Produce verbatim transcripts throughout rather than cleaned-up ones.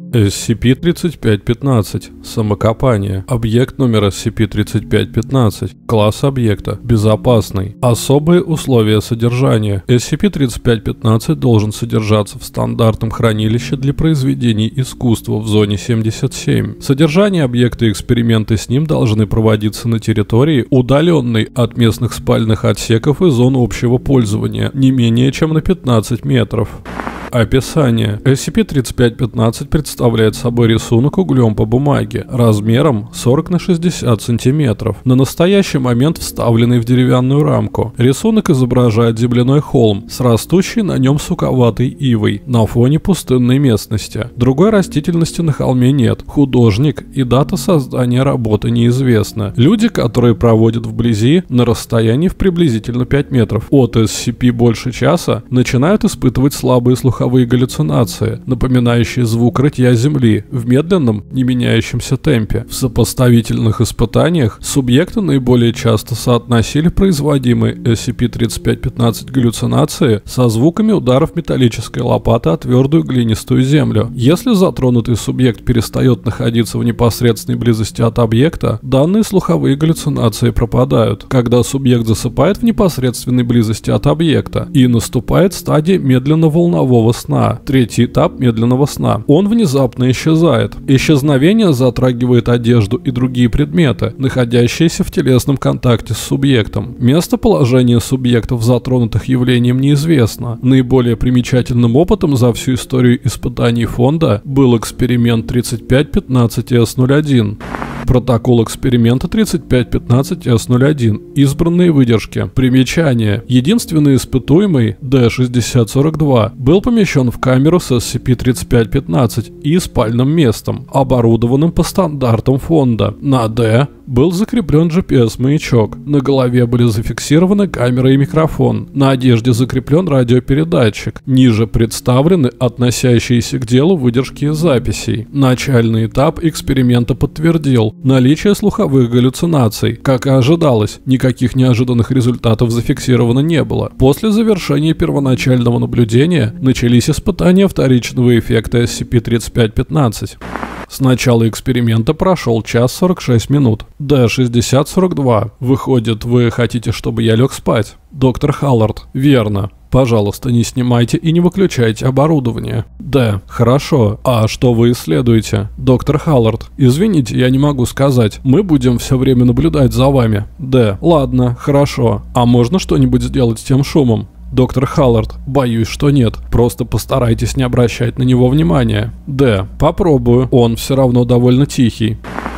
эс си пи тридцать пять пятнадцать. Самокопание. Объект номер эс си пи тридцать пять пятнадцать. Класс объекта. Безопасный. Особые условия содержания. эс си пи тридцать пять пятнадцать должен содержаться в стандартном хранилище для произведений искусства в зоне семьдесят семь. Содержание объекта и эксперименты с ним должны проводиться на территории, удаленной от местных спальных отсеков и зон общего пользования, не менее чем на пятнадцать метров. Описание. эс си пи тридцать пять пятнадцать представляет собой рисунок углем по бумаге размером сорок на шестьдесят сантиметров, на настоящий момент вставленный в деревянную рамку. Рисунок изображает земляной холм с растущей на нем суковатой ивой на фоне пустынной местности. Другой растительности на холме нет. Художник и дата создания работы неизвестны. Люди, которые проводят вблизи на расстоянии в приблизительно пять метров от эс си пи больше часа, начинают испытывать слабые слуховые галлюцинации, напоминающие звук рытья земли в медленном, не меняющемся темпе. В сопоставительных испытаниях субъекты наиболее часто соотносили производимые эс си пи тридцать пять пятнадцать галлюцинации со звуками ударов металлической лопаты о твердую глинистую землю. Если затронутый субъект перестает находиться в непосредственной близости от объекта, данные слуховые галлюцинации пропадают. Когда субъект засыпает в непосредственной близости от объекта, и наступает стадия медленно-волнового сна, третий этап медленного сна. Он внезапно исчезает. Исчезновение затрагивает одежду и другие предметы, находящиеся в телесном контакте с субъектом. Местоположение субъектов, затронутых явлением, неизвестно. Наиболее примечательным опытом за всю историю испытаний фонда был эксперимент тридцать пять пятнадцать эс ноль один. Протокол эксперимента тридцать пять пятнадцать эс ноль один. Избранные выдержки. Примечание. Единственный испытуемый, Д шестьдесят сорок два, был помещен в камеру с эс си пи тридцать пять пятнадцать и спальным местом, оборудованным по стандартам фонда. На Д был закреплен джи пи эс-маячок. На голове были зафиксированы камера и микрофон. На одежде закреплен радиопередатчик. Ниже представлены относящиеся к делу выдержки из записей. Начальный этап эксперимента подтвердил наличие слуховых галлюцинаций. Как и ожидалось, никаких неожиданных результатов зафиксировано не было. После завершения первоначального наблюдения начались испытания вторичного эффекта эс си пи тридцать пять пятнадцать. С начала эксперимента прошел час сорок шесть минут. Д шестьдесят сорок два. Выходит, вы хотите, чтобы я лег спать? Доктор Халлард. Верно. Пожалуйста, не снимайте и не выключайте оборудование. Д. Хорошо. А что вы исследуете? Доктор Халлард. Извините, я не могу сказать. Мы будем все время наблюдать за вами. Д. Ладно, хорошо. А можно что-нибудь сделать с тем шумом? Доктор Халлард. Боюсь, что нет. Просто постарайтесь не обращать на него внимания. Д. Попробую. Он все равно довольно тихий.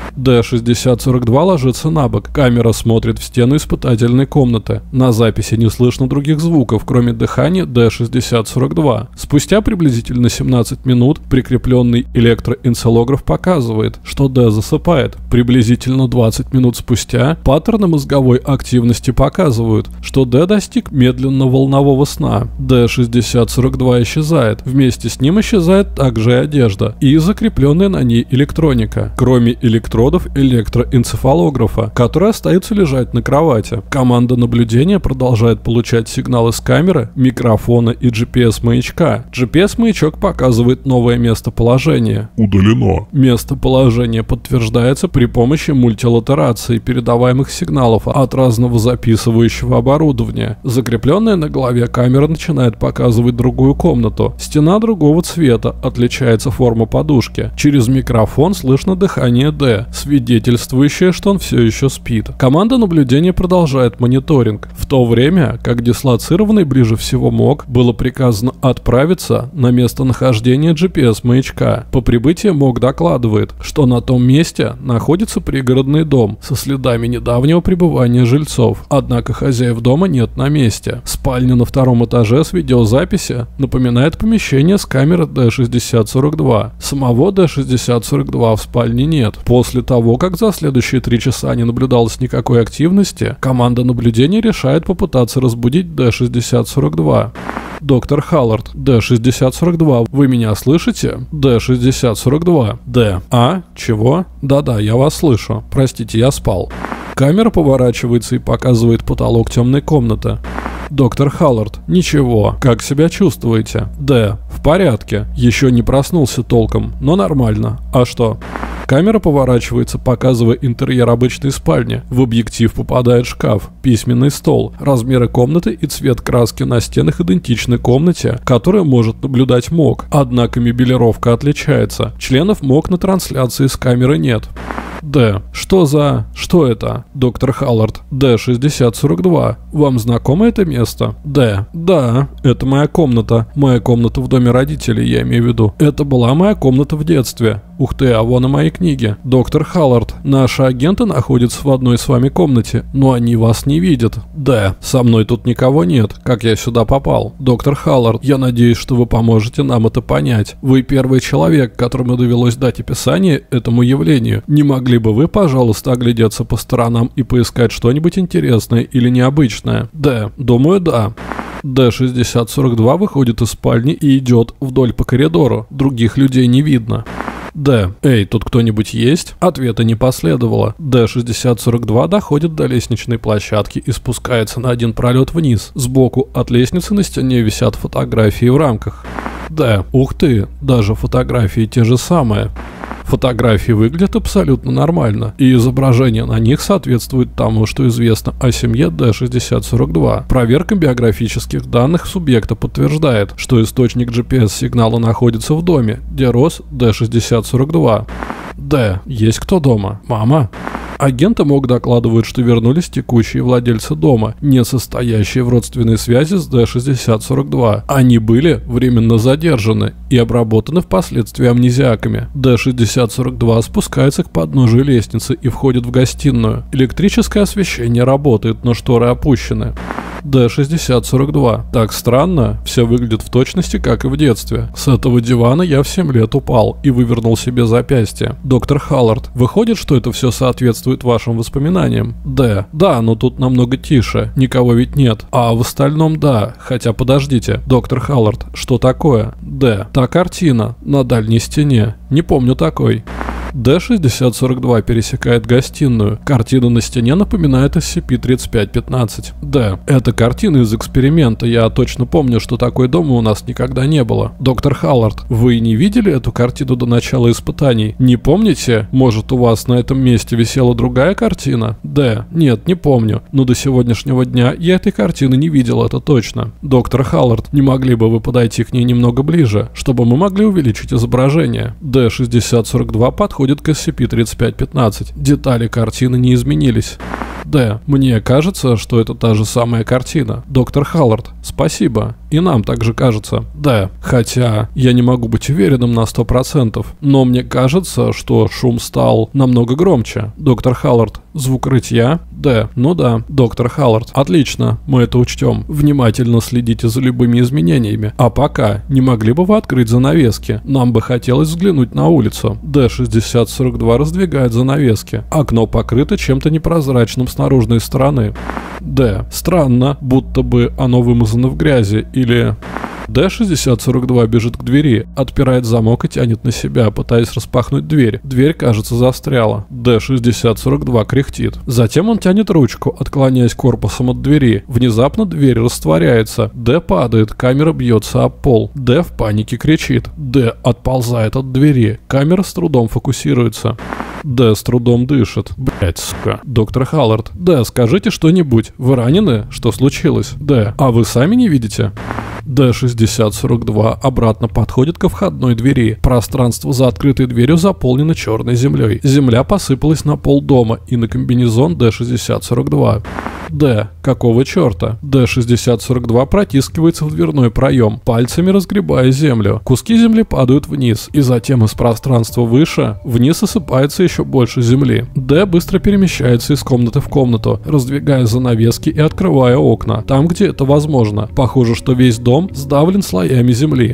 Д шестьдесят сорок два ложится на бок. Камера смотрит в стену испытательной комнаты. На записи не слышно других звуков, кроме дыхания Д шестьдесят сорок два. Спустя приблизительно семнадцать минут прикрепленный электроэнцелограф показывает, что Д засыпает. Приблизительно двадцать минут спустя паттерны мозговой активности показывают, что Д достиг медленно-волнового сна. Д шестьдесят сорок два исчезает. Вместе с ним исчезает также и одежда и закрепленная на ней электроника. Кроме электродов электроэнцефалографа, который остается лежать на кровати. Команда наблюдения продолжает получать сигналы с камеры, микрофона и джи пи эс-маячка. джи пи эс-маячок показывает новое местоположение. Удалено. Местоположение подтверждается при помощи мультилатерации передаваемых сигналов от разного записывающего оборудования. Закрепленная на голове камера начинает показывать другую комнату. Стена другого цвета, отличается форма подушки. Через микрофон слышно дыхание Д, свидетельствующее, что он все еще спит. Команда наблюдения продолжает мониторинг, в то время как дислоцированный ближе всего МОК было приказано отправиться на местонахождение джи пи эс-маячка. По прибытии МОК докладывает, что на том месте находится пригородный дом со следами недавнего пребывания жильцов, однако хозяев дома нет на месте. Спальня на втором этаже с видеозаписи напоминает помещение с камеры Д шестьдесят сорок два. Самого Д шестьдесят сорок два в спальне нет. После того, как за следующие три часа не наблюдалось никакой активности, команда наблюдения решает попытаться разбудить Д шестьдесят сорок два. Доктор Халлард. Д шестьдесят сорок два. Вы меня слышите? Д шестьдесят сорок два. Д. А? Чего? Да-да, я вас слышу. Простите, я спал. Камера поворачивается и показывает потолок темной комнаты. Доктор Халлард. Ничего. Как себя чувствуете? Д. В В порядке. Еще не проснулся толком, но нормально. А что? Камера поворачивается, показывая интерьер обычной спальни. В объектив попадает шкаф, письменный стол. Размеры комнаты и цвет краски на стенах идентичны комнате, которую может наблюдать МОК. Однако мебелировка отличается. Членов МОК на трансляции с камеры нет. Д. Что за... Что это? Доктор Халлард. Д шестьдесят сорок два. Вам знакомо это место? Д. Да, это моя комната. Моя комната в доме родителей, я имею в виду. Это была моя комната в детстве. Ух ты, а вон и мои книги. Доктор Халлард. Наши агенты находятся в одной с вами комнате, но они вас не видят. Д. Со мной тут никого нет. Как я сюда попал? Доктор Халлард. Я надеюсь, что вы поможете нам это понять. Вы первый человек, которому довелось дать описание этому явлению. Не могли бы вы, пожалуйста, оглядеться по сторонам и поискать что-нибудь интересное или необычное? Д. Думаю, да. Д шестьдесят сорок два выходит из спальни и идет вдоль по коридору. Других людей не видно. Д. Эй, тут кто-нибудь есть? Ответа не последовало. Д шестьдесят сорок два доходит до лестничной площадки и спускается на один пролет вниз. Сбоку от лестницы на стене висят фотографии в рамках. Д. Ух ты, даже фотографии те же самые. Фотографии выглядят абсолютно нормально, и изображение на них соответствует тому, что известно о семье Д шестьдесят сорок два. Проверка биографических данных субъекта подтверждает, что источник джи пи эс-сигнала находится в доме, где рос Д шестьдесят сорок два. Д. Есть кто дома? Мама? Агенты МОК докладывают, что вернулись текущие владельцы дома, не состоящие в родственной связи с Д шестьдесят сорок два. Они были временно задержаны и обработаны впоследствии амнезиаками. Д шестьдесят сорок два спускается к подножию лестницы и входит в гостиную. Электрическое освещение работает, но шторы опущены. Д шестьдесят сорок два. Так странно, все выглядит в точности, как и в детстве. С этого дивана я в семь лет упал и вывернул себе запястье. Доктор Халлард. Выходит, что это все соответствует вашим воспоминаниям? Д. Да, но тут намного тише, никого ведь нет. А в остальном да, хотя подождите. Доктор Халлард. Что такое? Д. Та картина на дальней стене. Не помню такой. Д шестьдесят сорок два пересекает гостиную. Картина на стене напоминает эс си пи тридцать пять пятнадцать. Д. Это картина из эксперимента. Я точно помню, что такой дома у нас никогда не было. Доктор Халлард, вы не видели эту картину до начала испытаний? Не помните? Может, у вас на этом месте висела другая картина? Д. Нет, не помню. Но до сегодняшнего дня я этой картины не видел, это точно. Доктор Халлард, не могли бы вы подойти к ней немного ближе, чтобы мы могли увеличить изображение? Д шестьдесят сорок два подходит к эс си пи тридцать пять пятнадцать. Детали картины не изменились. Д. Мне кажется, что это та же самая картина. Доктор Халлард. Спасибо. И нам также кажется. Д. Хотя я не могу быть уверенным на сто процентов. Но мне кажется, что шум стал намного громче. Доктор Халлард. Звук рытья? Д. Ну да. Доктор Халлард. Отлично. Мы это учтем. Внимательно следите за любыми изменениями. А пока, не могли бы вы открыть занавески? Нам бы хотелось взглянуть на улицу. Д шестьдесят сорок два раздвигает занавески. Окно покрыто чем-то непрозрачным с наружной стороны. Д. Странно, будто бы оно вымазано в грязи или... Д шестьдесят сорок два бежит к двери, отпирает замок и тянет на себя, пытаясь распахнуть дверь. Дверь, кажется, застряла. Д шестьдесят сорок два кряхтит. Затем он тянет ручку, отклоняясь корпусом от двери. Внезапно дверь растворяется. Д падает, камера бьется об пол. Д в панике кричит. Д отползает от двери. Камера с трудом фокусируется. Д с трудом дышит. Блять, сука. Доктор Халлард. Д, скажите что-нибудь. Вы ранены? Что случилось? Д. А вы сами не видите? Д шестьдесят сорок два обратно подходит ко входной двери. Пространство за открытой дверью заполнено черной землей. Земля посыпалась на пол дома и на комбинезон Д шестьдесят сорок два. Д. Какого черта? Д шестьдесят сорок два протискивается в дверной проем, пальцами разгребая землю. Куски земли падают вниз, и затем из пространства выше вниз осыпается еще больше земли. Д быстро перемещается из комнаты в комнату, раздвигая занавески и открывая окна, там, где это возможно. Похоже, что весь дом сдавлен слоями земли.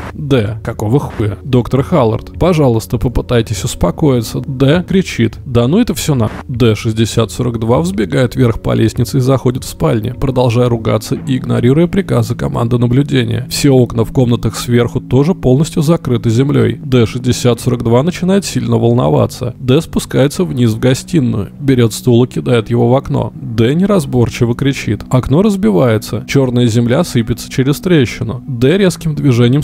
Д. Какого хуя? Доктор Халлард. Пожалуйста, попытайтесь успокоиться. Д кричит. Да ну это все на... Д шестьдесят сорок два взбегает вверх по лестнице и заходит в спальню, продолжая ругаться и игнорируя приказы команды наблюдения. Все окна в комнатах сверху тоже полностью закрыты землей. Д шестьдесят сорок два начинает сильно волноваться. Д спускается вниз в гостиную, берет стул и кидает его в окно. Д неразборчиво кричит. Окно разбивается. Черная земля сыпется через трещину. Д резким движением садится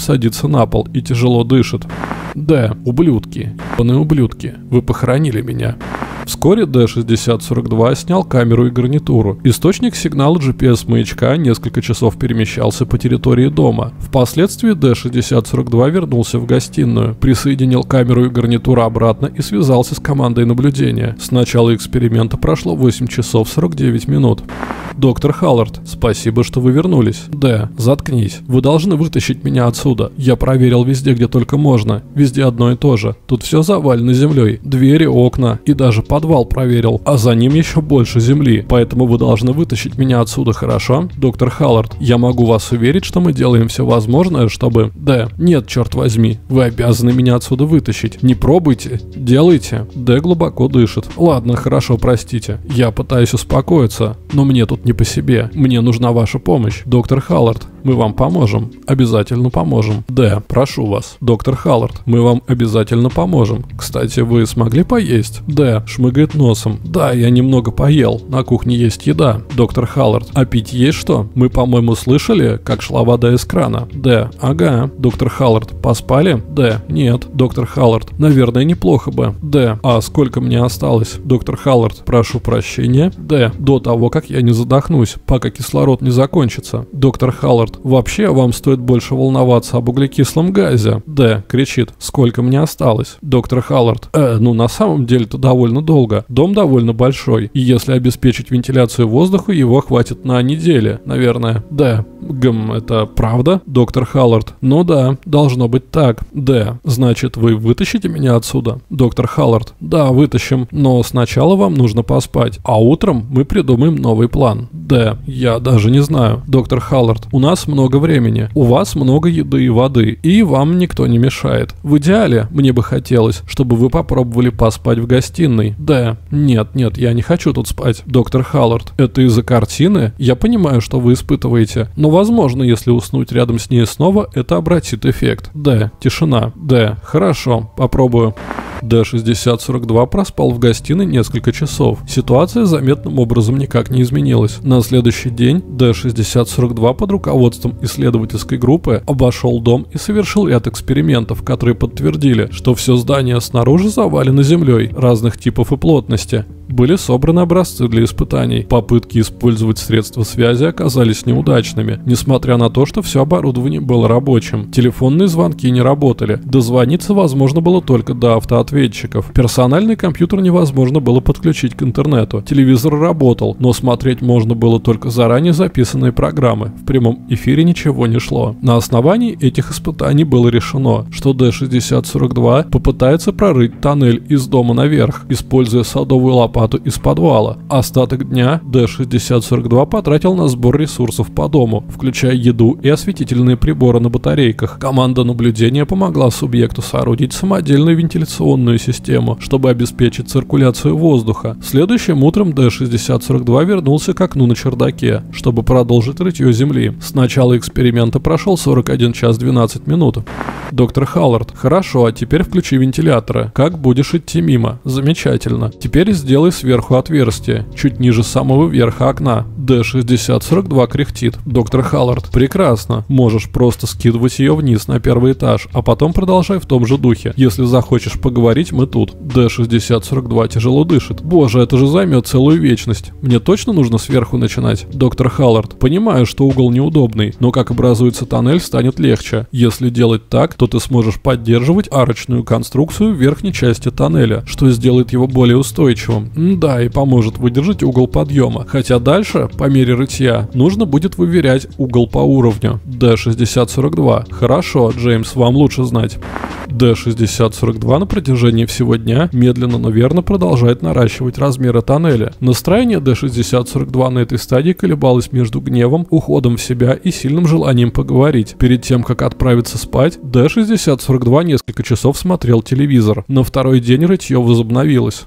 валится на пол и тяжело дышит. Д. Ублюдки. Ебаные ублюдки. Вы похоронили меня. Вскоре Д шестьдесят сорок два снял камеру и гарнитуру. Источник сигнала джи пи эс-маячка несколько часов перемещался по территории дома. Впоследствии Д шестьдесят сорок два вернулся в гостиную, присоединил камеру и гарнитуру обратно и связался с командой наблюдения. С начала эксперимента прошло восемь часов сорок девять минут. Доктор Халлард, спасибо, что вы вернулись. Д. Заткнись. Вы должны вытащить меня отсюда. Я проверил везде, где только можно. Везде одно и то же. Тут все завалено землей. Двери, окна и даже подвал проверил. А за ним еще больше земли. Поэтому вы должны вытащить меня отсюда, хорошо? Доктор Халлард, я могу вас уверить, что мы делаем все возможное, чтобы... Д. Нет, черт возьми. Вы обязаны меня отсюда вытащить. Не пробуйте. Делайте. Д. глубоко дышит. Ладно, хорошо, простите. Я пытаюсь успокоиться. Но мне тут не по себе. Мне нужна ваша помощь. Доктор Халлард, мы вам поможем. Обязательно поможем. Д. Прошу вас. Доктор Халлард, мы вам обязательно поможем. Кстати, вы смогли поесть? Д. Шмыгает носом. Да, я немного поел. На кухне есть еда. Доктор Халлард, а пить есть что? Мы, по-моему, слышали, как шла вода из крана. Д. Ага. Доктор Халлард, поспали? Д. Нет. Доктор Халлард, наверное, неплохо бы. Д. А сколько мне осталось? Доктор Халлард, прошу прощения. Д. До того, как я не задохнусь, пока кислород не закончится. Доктор Халлард, вообще вам стоит больше волноваться об углекислом газе. Д. Кричит, сколько мне осталось? Доктор Халлард, э, ну на самом деле-то довольно долго. Дом довольно большой, и если обеспечить вентиляцию воздуха, его хватит на неделю, наверное. Д. Гм, это правда? Доктор Халлард, ну да, должно быть так. Д. Значит, вы вытащите меня отсюда? Доктор Халлард, да, вытащим, но сначала вам нужно поспать, а утром мы придумаем новый план. Д. Я даже не знаю. Доктор Халлард, у нас много времени, у вас много еды и воды, и вам никто не мешает. В идеале, мне бы хотелось, чтобы вы попробовали поспать в гостиной. Д. Нет, нет, я не хочу тут спать. Доктор Халлард, это из-за картины? Я понимаю, что вы испытываете, но возможно, если уснуть рядом с ней снова, это обратит эффект. Д. Тишина. Д. Хорошо, попробую. Д шестьдесят сорок два проспал в гостиной несколько часов. Ситуация заметным образом никак не изменилась. На следующий день Д шестьдесят сорок два под руководством исследовательской группы обошел дом и совершил ряд экспериментов, которые подтвердили, что все здание снаружи завалено землей разных типов и плотности. Были собраны образцы для испытаний. Попытки использовать средства связи оказались неудачными, несмотря на то, что все оборудование было рабочим. Телефонные звонки не работали. Дозвониться возможно было только до автоответчиков. Персональный компьютер невозможно было подключить к интернету. Телевизор работал, но смотреть можно было только заранее записанные программы. В прямом эфире ничего не шло. На основании этих испытаний было решено, что Д шестьдесят сорок два попытается прорыть тоннель из дома наверх, используя садовую лопату из подвала. Остаток дня Д шестьдесят сорок два потратил на сбор ресурсов по дому, включая еду и осветительные приборы на батарейках. Команда наблюдения помогла субъекту соорудить самодельную вентиляционную систему, чтобы обеспечить циркуляцию воздуха. Следующим утром Д шестьдесят сорок два вернулся к окну на чердаке, чтобы продолжить рытье земли. С начала эксперимента прошел сорок один час двенадцать минут. Доктор Халлард, хорошо, а теперь включи вентиляторы. Как будешь идти мимо? Замечательно. Теперь сделай сверху отверстие, чуть ниже самого верха окна. Д шестьдесят сорок два кряхтит. Доктор Халлард, прекрасно. Можешь просто скидывать ее вниз на первый этаж, а потом продолжай в том же духе. Если захочешь поговорить, мы тут. Д шестьдесят сорок два тяжело дышит. Боже, это же займет целую вечность. Мне точно нужно сверху начинать? Доктор Халлард, понимаю, что угол неудобный, но как образуется тоннель, станет легче. Если делать так, то ты сможешь поддерживать арочную конструкцию в верхней части тоннеля, что сделает его более устойчивым. Да, и поможет выдержать угол подъема. Хотя дальше, по мере рытья, нужно будет выверять угол по уровню. Д шестьдесят сорок два. Хорошо, Джеймс, вам лучше знать. Д шестьдесят сорок два на протяжении всего дня медленно, но верно продолжает наращивать размеры тоннеля. Настроение Д шестьдесят сорок два на этой стадии колебалось между гневом, уходом в себя и сильным желанием поговорить. Перед тем, как отправиться спать, Д шестьдесят сорок два несколько часов смотрел телевизор. На второй день рытье возобновилось.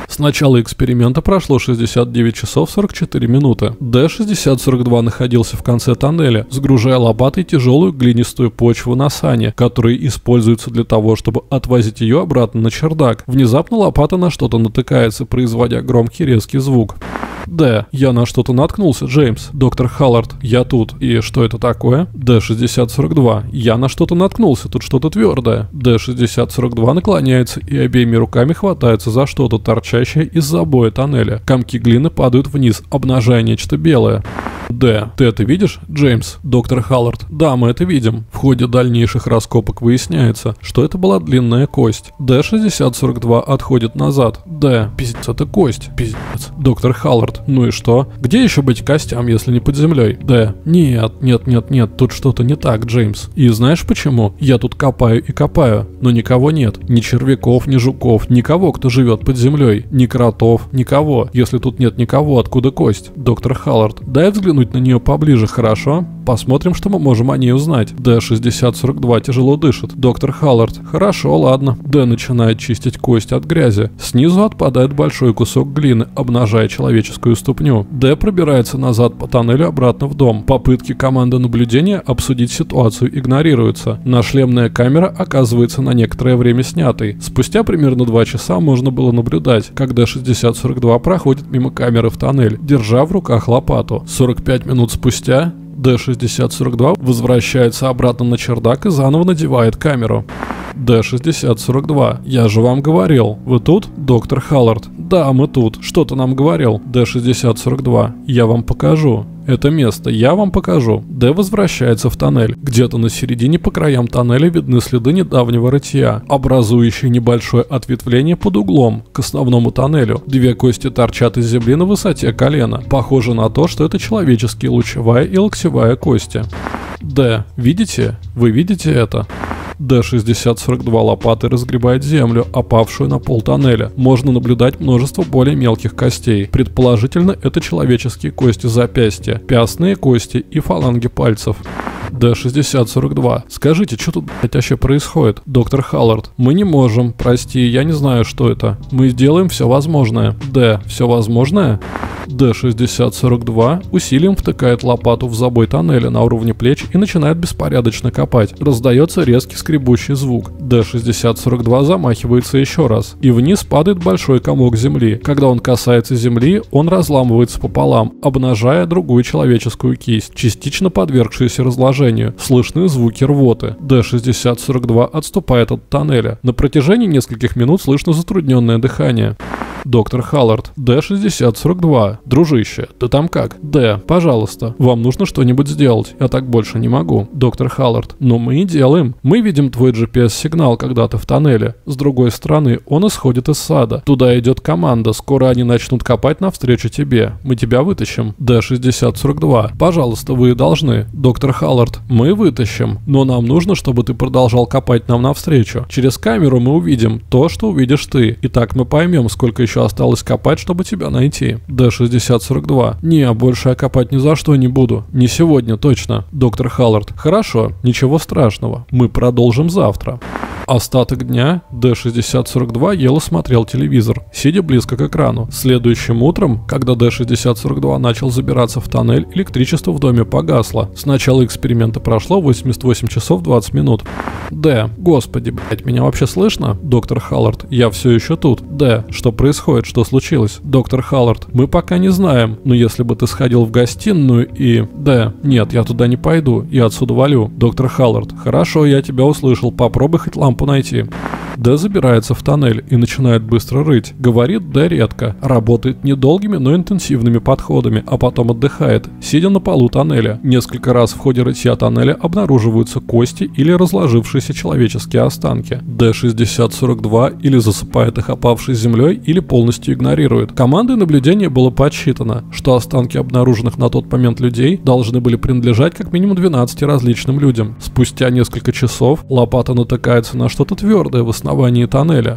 С начала эксперимента прошло шестьдесят девять часов сорок четыре минуты. Д шестьдесят сорок два находился в конце тоннеля, сгружая лопатой тяжелую глинистую почву на сани, которые используются для того, чтобы отвозить ее обратно на чердак. Внезапно лопата на что-то натыкается, производя громкий резкий звук. Д. Я на что-то наткнулся, Джеймс. Доктор Халлард, я тут. И что это такое? Д шестьдесят сорок два. Я на что-то наткнулся, тут что-то твердое. Д шестьдесят сорок два наклоняется и обеими руками хватается за что-то, торчащее из забоя тоннеля. Комки глины падают вниз, обнажая нечто белое. Д. Ты это видишь, Джеймс? Доктор Халлард. Да, мы это видим. В ходе дальнейших раскопок выясняется, что это была длинная кость. Д шестьдесят сорок два отходит назад. Д. Пиздец, это кость. Пиздец. Доктор Халлард. Ну и что? Где еще быть костям, если не под землей? Д. Нет, нет, нет, нет, тут что-то не так, Джеймс. И знаешь почему? Я тут копаю и копаю, но никого нет. Ни червяков, ни жуков, никого, кто живет под землей. Ни кротов, никого. Если тут нет никого, откуда кость? Доктор Халлард. Дай взглянуть на нее поближе, хорошо? Посмотрим, что мы можем о ней узнать. Д шестьдесят сорок два тяжело дышит. Доктор Халлард. Хорошо, ладно. Д начинает чистить кость от грязи. Снизу отпадает большой кусок глины, обнажая человеческую ступню. Д пробирается назад по тоннелю обратно в дом. Попытки команды наблюдения обсудить ситуацию игнорируются. Нашлемная камера оказывается на некоторое время снятой. Спустя примерно два часа можно было наблюдать, как Д шестьдесят сорок два проходит мимо камеры в тоннель, держа в руках лопату. сорок пять минут спустя Д шестьдесят сорок два возвращается обратно на чердак и заново надевает камеру. Д шестьдесят сорок два. Я же вам говорил. Вы тут, доктор Халлард? Да, мы тут. Что ты нам говорил? Д шестьдесят сорок два. Я вам покажу. Это место я вам покажу. Д возвращается в тоннель. Где-то на середине по краям тоннеля видны следы недавнего рытья, образующие небольшое ответвление под углом к основному тоннелю. Две кости торчат из земли на высоте колена. Похоже на то, что это человеческие лучевая и локтевая кости. Д. Видите? Вы видите это? Д шестьдесят сорок два лопатой разгребает землю, опавшую на пол тоннеля. Можно наблюдать множество более мелких костей. Предположительно, это человеческие кости запястья, пястные кости и фаланги пальцев. Д шестьдесят сорок два. Скажите, что тут, блять, вообще происходит? Доктор Халлард. Мы не можем. Прости, я не знаю, что это. Мы сделаем все возможное. Д. Все возможное? Д шестьдесят сорок два усилием втыкает лопату в забой тоннеля на уровне плеч и начинает беспорядочно копать. Раздается резкий скребущий звук. Д шестьдесят сорок два замахивается еще раз, и вниз падает большой комок земли. Когда он касается земли, он разламывается пополам, обнажая другую человеческую кисть, частично подвергшуюся разложению. Слышны звуки рвоты. Д шестьдесят сорок два отступает от тоннеля. На протяжении нескольких минут слышно затрудненное дыхание. Доктор Халлард. Д шестьдесят сорок два. Дружище, ты там как? Д. Пожалуйста, вам нужно что-нибудь сделать. Я так больше не могу. Доктор Халлард. Но мы и делаем. Мы видим твой джи пи эс-сигнал, когда ты в тоннеле. С другой стороны, он исходит из сада. Туда идет команда. Скоро они начнут копать навстречу тебе. Мы тебя вытащим. Д шестьдесят сорок два. Пожалуйста, вы должны. Доктор Халлард. Мы вытащим. Но нам нужно, чтобы ты продолжал копать нам навстречу. Через камеру мы увидим то, что увидишь ты. И так мы поймем, сколько еще осталось копать, чтобы тебя найти. Д шестьдесят сорок два. Не, больше я копать ни за что не буду. Не сегодня, точно. Доктор Халлард. Хорошо, ничего страшного. Мы продолжим завтра. Остаток дня Д шестьдесят сорок два ел и смотрел телевизор, сидя близко к экрану. Следующим утром, когда Д шестьдесят сорок два начал забираться в тоннель, электричество в доме погасло. С начала эксперимента прошло восемьдесят восемь часов двадцать минут. Д. Господи, блять, меня вообще слышно? Доктор Халлард. Я все еще тут. Д. Что происходит? Что случилось? Доктор Халлард. Мы пока не знаем, но если бы ты сходил в гостиную и... Д. Нет, я туда не пойду, я отсюда валю. Доктор Халлард. Хорошо, я тебя услышал, попробуй хоть лампу найти. Д забирается в тоннель и начинает быстро рыть. Говорит Д редко. Работает недолгими, но интенсивными подходами, а потом отдыхает, сидя на полу тоннеля. Несколько раз в ходе рытья тоннеля обнаруживаются кости или разложившиеся человеческие останки. Д шестьдесят сорок два или засыпает их опавшей землей, или полностью игнорирует. Командой наблюдения было подсчитано, что останки обнаруженных на тот момент людей должны были принадлежать как минимум двенадцати различным людям. Спустя несколько часов лопата натыкается на что-то твердое в основании тоннеля.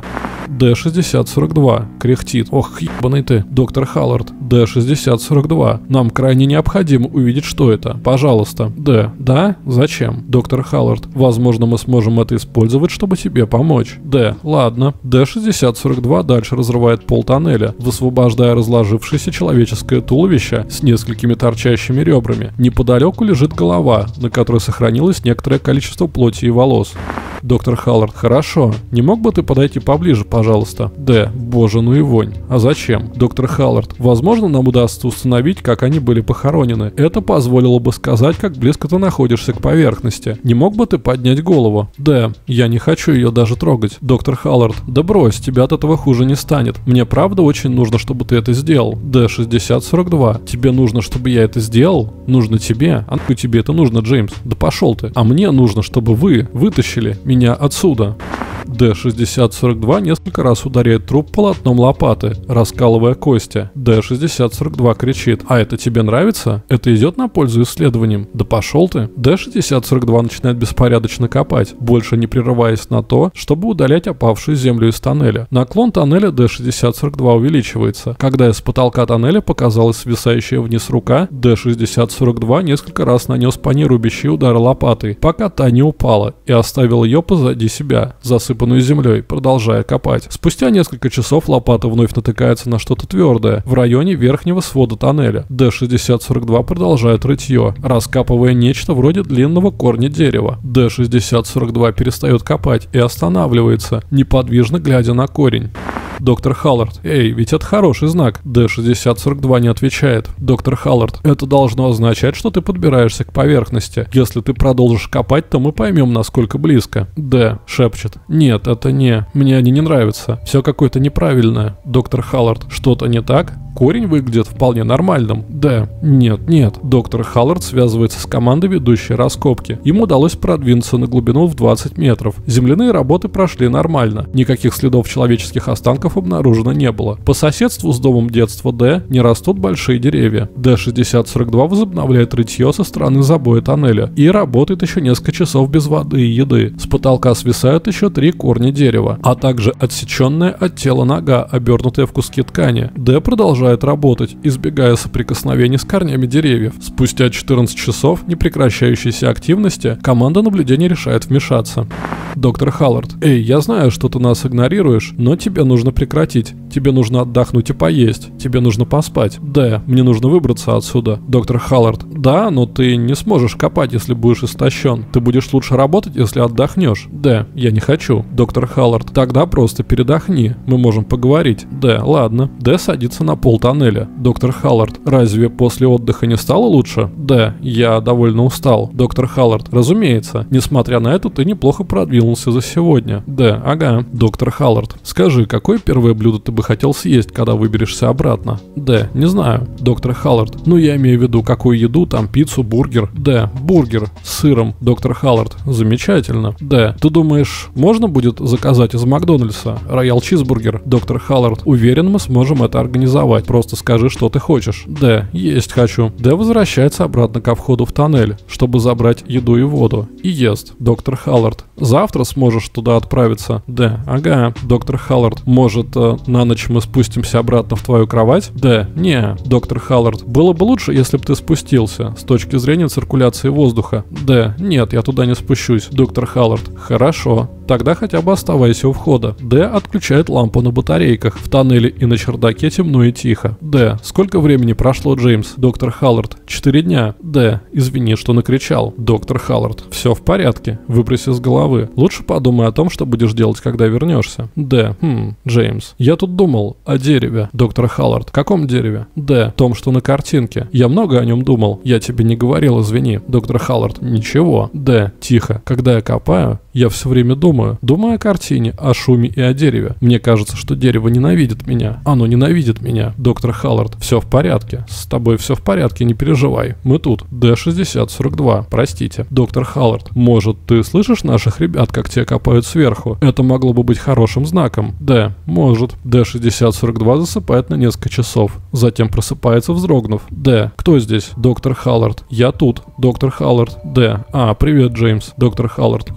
Д шестьдесят сорок два. Кряхтит. Ох, ебаный ты. Доктор Халлард. Д шестьдесят сорок два. Нам крайне необходимо увидеть, что это. Пожалуйста. Д. Да? Зачем? Доктор Халлард. Возможно, мы сможем это использовать, чтобы тебе помочь. Д. Ладно. Д шестьдесят сорок два дальше разрывает пол тоннеля, высвобождая разложившееся человеческое туловище с несколькими торчащими ребрами. Неподалеку лежит голова, на которой сохранилось некоторое количество плоти и волос. Доктор Халлард. Хорошо. Не мог бы ты подойти поближе, пожалуйста? Д. Боже, ну и вонь. А зачем? Доктор Халлард. Возможно, нам удастся установить, как они были похоронены. Это позволило бы сказать, как близко ты находишься к поверхности. Не мог бы ты поднять голову? Д. Я не хочу ее даже трогать. Доктор Халлард. Да брось, тебе от этого хуже не станет. Мне правда очень нужно, чтобы ты это сделал. Д шестьдесят сорок два. Тебе нужно, чтобы я это сделал? Нужно тебе? А ну тебе это нужно, Джеймс? Да пошел ты. А мне нужно, чтобы вы вытащили меня отсюда. Д шестьдесят сорок два несколько раз ударяет труп полотном лопаты, раскалывая кости. Д шестьдесят сорок два кричит: «А это тебе нравится? Это идет на пользу исследованиям? Да пошел ты!» Д шестьдесят сорок два начинает беспорядочно копать, больше не прерываясь на то, чтобы удалять опавшую землю из тоннеля. Наклон тоннеля Д шестьдесят сорок два увеличивается. Когда из потолка тоннеля показалась свисающая вниз рука, Д шестьдесят сорок два несколько раз нанес по ней рубящие удары лопатой, пока та не упала, и оставил ее позади себя, засыпанную землей, продолжая копать. Спустя несколько часов лопата вновь натыкается на что-то твердое в районе верхнего свода тоннеля. Д шестьдесят сорок два продолжает рытье, раскапывая нечто вроде длинного корня дерева. Д шестьдесят сорок два перестает копать и останавливается, неподвижно глядя на корень. Доктор Халлард. Эй, ведь это хороший знак. Д шестьдесят сорок два не отвечает. Доктор Халлард. Это должно означать, что ты подбираешься к поверхности. Если ты продолжишь копать, то мы поймем, насколько близко. Д шепчет. Нет, это не. Мне они не нравятся. Все какое-то неправильное. Доктор Халлард. Что-то не так? Корень выглядит вполне нормальным. Д. Нет, нет. Доктор Халлард связывается с командой, ведущей раскопки. Ему удалось продвинуться на глубину в двадцать метров. Земляные работы прошли нормально. Никаких следов человеческих останков обнаружено не было. По соседству с домом детства Д не растут большие деревья. Д шестьдесят сорок два возобновляет рытье со стороны забоя тоннеля и работает еще несколько часов без воды и еды. С потолка свисают еще три корня дерева, а также отсеченная от тела нога, обернутая в куски ткани. Д продолжает работать, избегая соприкосновений с корнями деревьев. Спустя четырнадцать часов непрекращающейся активности команда наблюдения решает вмешаться. Доктор Халлард. Эй, я знаю, что ты нас игнорируешь, но тебе нужно прекратить. Тебе нужно отдохнуть и поесть. Тебе нужно поспать. Д. Мне нужно выбраться отсюда. Доктор Халлард. Да, но ты не сможешь копать, если будешь истощен. Ты будешь лучше работать, если отдохнешь. Д. Я не хочу. Доктор Халлард. Тогда просто передохни. Мы можем поговорить. Д. Ладно. Д садится на пол тоннеля. Доктор Халлард. Разве после отдыха не стало лучше? Д. Я довольно устал. Доктор Халлард. Разумеется. Несмотря на это, ты неплохо продвинулся за сегодня. Д. Ага. Доктор Халлард. Скажи, какое первое блюдо ты бы хотел съесть, когда выберешься обратно? Д. Не знаю. Доктор Халлард. Ну, я имею в виду, какую еду, там пиццу, бургер. Д. Бургер с сыром. Доктор Халлард. Замечательно. Д. Ты думаешь, можно будет заказать из Макдональдса роял чизбургер? Доктор Халлард. Уверен, мы сможем это организовать. Просто скажи, что ты хочешь. Д. Есть хочу. Д. Возвращается обратно ко входу в тоннель, чтобы забрать еду и воду. И ест. Доктор Халлард. Завтра сможешь туда отправиться? Д. Ага. Доктор Халлард. Может, э, на ночь мы спустимся обратно в твою кровать? Д. Не. Доктор Халлард. Было бы лучше, если бы ты спустился, с точки зрения циркуляции воздуха. Д. Нет, я туда не спущусь. Доктор Халлард. Хорошо. Тогда хотя бы оставайся у входа. Д. Отключает лампу на батарейках. В тоннеле и на чердаке темно и тихо. Д. Сколько времени прошло, Джеймс? Доктор Халлард. Четыре дня. Д. Извини, что накричал. Доктор Халлард. Все в порядке. Выброси с головы. Лучше подумай о том, что будешь делать, когда вернешься. Д. Хм, Джеймс. Я тут думал о дереве. Доктор Халлард. Каком дереве? Д. Том, что на картинке. Я много о нем думал. Я тебе не говорил, извини. Доктор Халлард. Ничего. Д. Тихо. Когда я копаю, я все время думаю. Думаю о картине, о шуме и о дереве. Мне кажется, что дерево ненавидит меня. Оно ненавидит меня. Доктор Халлард. Все в порядке. С тобой все в порядке, не переживай. Мы тут. Д шестьдесят сорок два. Простите. Доктор Халлард. Может, ты слышишь наших ребят, как те копают сверху? Это могло бы быть хорошим знаком. Д. Может. Д шестьдесят сорок два засыпает на несколько часов. Затем просыпается, вздрогнув. Д. Кто здесь? Доктор Халлард. Я тут. Доктор Халлард. Д. А, привет, Джеймс. Доктор Халлард. Еще рано.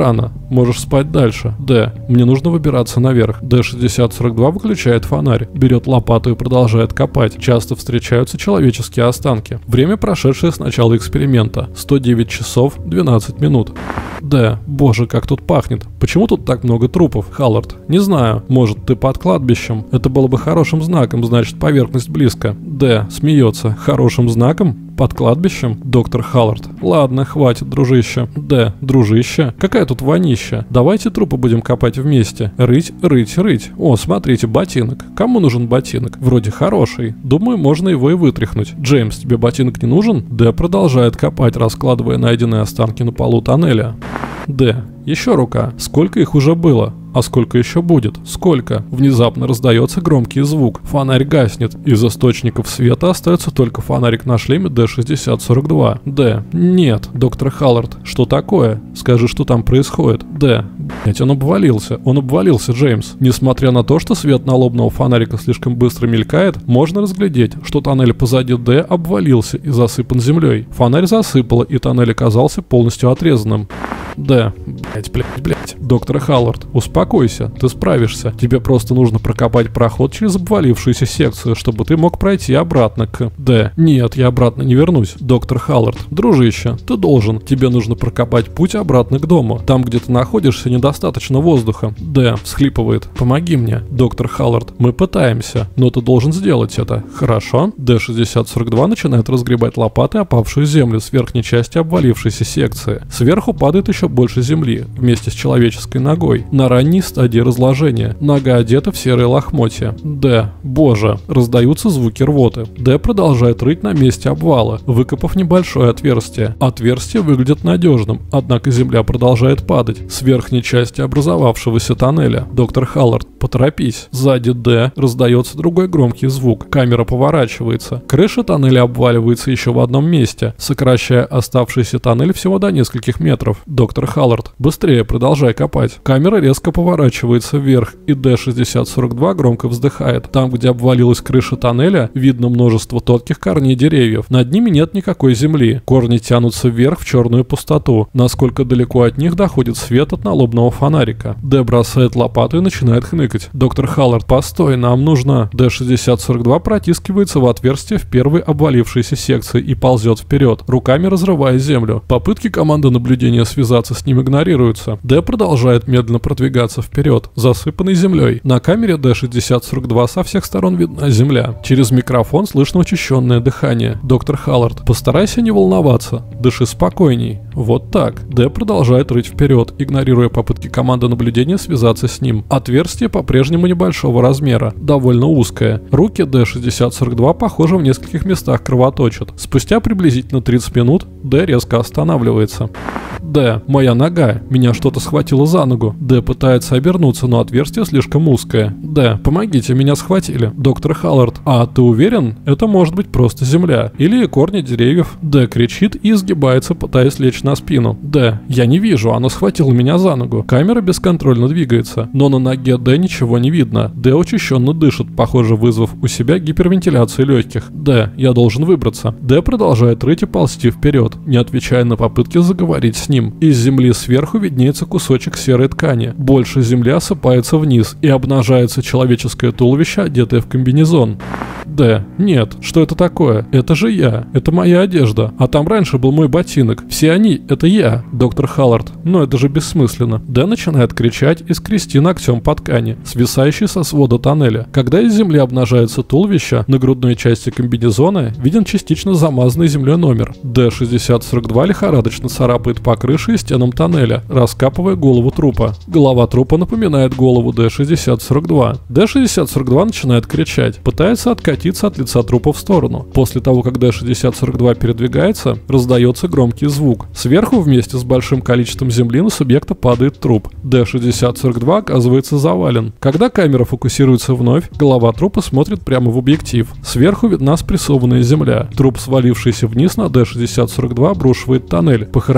рано. Можешь спать дальше. Д. Мне нужно выбираться наверх. Д шестьдесят сорок два выключает фонарь, берет лопату и продолжает копать. Часто встречаются человеческие останки. Время, прошедшее с начала эксперимента. сто девять часов двенадцать минут. Д. Боже, как тут пахнет. Почему тут так много трупов, Халлард? Не знаю. Может, ты под кладбищем? Это было бы хорошим знаком, значит, поверхность близко. Д. Смеется. Хорошим знаком? Под кладбищем? Доктор Халлард. Ладно, хватит, дружище. Д. Дружище? Какая тут вонища? Давайте трупы будем копать вместе. Рыть, рыть, рыть. О, смотрите, ботинок. Кому нужен ботинок? Вроде хороший. Думаю, можно его и вытряхнуть. Джеймс, тебе ботинок не нужен? Д. Продолжает копать, раскладывая найденные останки на полу тоннеля. Д. Еще рука. Сколько их уже было? А сколько еще будет? Сколько? Внезапно раздается громкий звук. Фонарь гаснет. Из источников света остается только фонарик на шлеме Д шестьдесят сорок два. Д. Нет, доктор Халлард. Что такое? Скажи, что там происходит. Д. Блять, он обвалился. Он обвалился, Джеймс. Несмотря на то, что свет налобного фонарика слишком быстро мелькает, можно разглядеть, что тоннель позади Д обвалился и засыпан землей. Фонарь засыпало, и тоннель оказался полностью отрезанным. Д. Блять, блять, блять. Доктор Халлард, успокойся, ты справишься. Тебе просто нужно прокопать проход через обвалившуюся секцию, чтобы ты мог пройти обратно к... Д. Нет, я обратно не вернусь. Доктор Халлард, дружище, ты должен. Тебе нужно прокопать путь обратно к дому. Там, где ты находишься, недостаточно воздуха. Д. Всхлипывает. Помоги мне. Доктор Халлард, мы пытаемся, но ты должен сделать это. Хорошо? Д шестьдесят сорок два начинает разгребать лопатой опавшую землю с верхней части обвалившейся секции. Сверху падает еще больше земли, вместе с человеческой ногой, на ранней стадии разложения. Нога одета в серые лохмотья. Д. Боже. Раздаются звуки рвоты. Д продолжает рыть на месте обвала, выкопав небольшое отверстие. Отверстие выглядит надежным, однако земля продолжает падать с верхней части образовавшегося тоннеля. Доктор Халлард, поторопись. Сзади Д раздается другой громкий звук. Камера поворачивается. Крыша тоннеля обваливается еще в одном месте, сокращая оставшийся тоннель всего до нескольких метров. Доктор Халлард, быстрее, продолжай копать. Камера резко поворачивается вверх, и Д шестьдесят сорок два громко вздыхает. Там, где обвалилась крыша тоннеля, видно множество тонких корней деревьев. Над ними нет никакой земли. Корни тянутся вверх в черную пустоту. Насколько далеко от них доходит свет от налобного фонарика. Д бросает лопату и начинает хныкать. Доктор Халлард, постой, нам нужно... Д шестьдесят сорок два протискивается в отверстие в первой обвалившейся секции и ползет вперед, руками разрывая землю. Попытки команды наблюдения связаться с ним игнорируются. Д продолжает медленно продвигаться вперед, засыпанный землей. На камере Д шестьдесят сорок два со всех сторон видна земля. Через микрофон слышно учащенное дыхание. Доктор Халлард, постарайся не волноваться. Дыши спокойней. Вот так. Д продолжает рыть вперед, игнорируя попытки команды наблюдения связаться с ним. Отверстие по-прежнему небольшого размера, довольно узкое. Руки Д шестьдесят сорок два, похоже, в нескольких местах кровоточат. Спустя приблизительно тридцать минут Д резко останавливается. Д. Моя нога. Меня что-то схватило за ногу. Д пытается обернуться, но отверстие слишком узкое. Д. Помогите, меня схватили. Доктор Халлард. А ты уверен? Это может быть просто земля. Или корни деревьев. Д кричит и изгибается, пытаясь лечь на спину. Д. Я не вижу, она схватила меня за ногу. Камера бесконтрольно двигается, но на ноге Д ничего не видно. Д учащенно дышит, похоже, вызвав у себя гипервентиляцию легких. Д. Я должен выбраться. Д продолжает рыть и ползти вперед, не отвечая на попытки заговорить с ним. Из земли сверху виднеется кусочек серой ткани. Больше земли осыпается вниз, и обнажается человеческое туловище, одетое в комбинезон. Д. Нет, что это такое? Это же я. Это моя одежда. А там раньше был мой ботинок. Все они — это я. Доктор Халлард. Но это же бессмысленно. Д начинает кричать и скрести ногтем по ткани, свисающей со свода тоннеля. Когда из земли обнажается туловище, на грудной части комбинезона виден частично замазанный землей номер. Д шестьдесят сорок два лихорадочно царапает по крыше и стенам тоннеля, раскапывая голову трупа. Голова трупа напоминает голову Д шестьдесят сорок два. Д шестьдесят сорок два начинает кричать, пытается откатиться от лица трупа в сторону. После того, как Д шестьдесят сорок два передвигается, раздается громкий звук. Сверху вместе с большим количеством земли на субъекта падает труп. Д шестьдесят сорок два оказывается завален. Когда камера фокусируется вновь, голова трупа смотрит прямо в объектив. Сверху видна спрессованная земля. Труп, свалившийся вниз на Д шестьдесят сорок два, обрушивает тоннель, похоронив под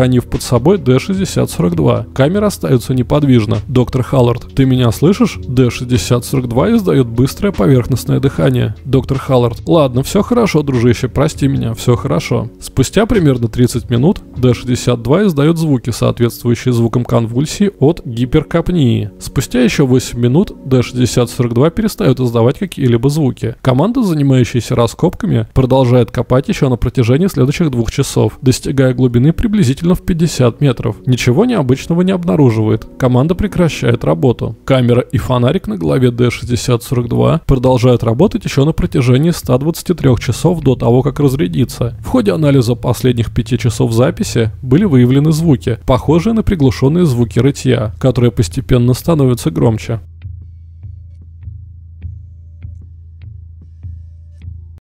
собой Д шестьдесят сорок два. Камера остается неподвижна. Доктор Халлард, ты меня слышишь? Д шестьдесят сорок два издает быстрое поверхностное дыхание. Доктор Халлард, ладно, все хорошо, дружище, прости меня, все хорошо. Спустя примерно тридцать минут Д шестьдесят два издает звуки, соответствующие звукам конвульсии от гиперкапнии. Спустя еще восемь минут Д шестьдесят сорок два перестает издавать какие-либо звуки. Команда, занимающаяся раскопками, продолжает копать еще на протяжении следующих двух часов, достигая глубины приблизительно в пятьдесят метров. Ничего необычного не обнаруживает. Команда прекращает работу. Камера и фонарик на голове Д шестьдесят сорок два продолжают работать еще на протяжении ста двадцати трёх часов до того, как разрядиться. В ходе анализа последних пяти часов записи были выявлены звуки, похожие на приглушенные звуки рытья, которые постепенно становятся громче.